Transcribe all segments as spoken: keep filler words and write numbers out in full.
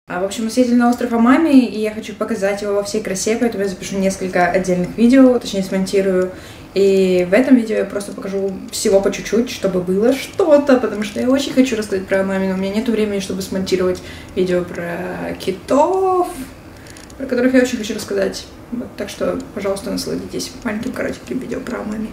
В общем, мы съездили на остров Амами, и я хочу показать его во всей красе, поэтому я запишу несколько отдельных видео, точнее смонтирую. И в этом видео я просто покажу всего по чуть-чуть, чтобы было что-то, потому что я очень хочу рассказать про Амами, но у меня нет времени, чтобы смонтировать видео про китов, про которых я очень хочу рассказать. Вот, так что, пожалуйста, насладитесь маленьким коротеньким видео про Амами.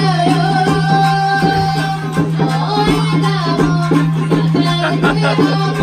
Ha ha ha!